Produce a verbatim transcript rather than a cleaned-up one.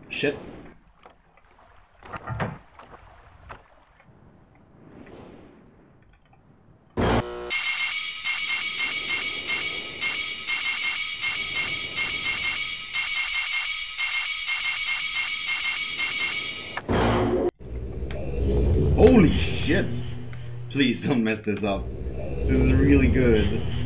Shit. Holy shit! Please don't mess this up. This is really good.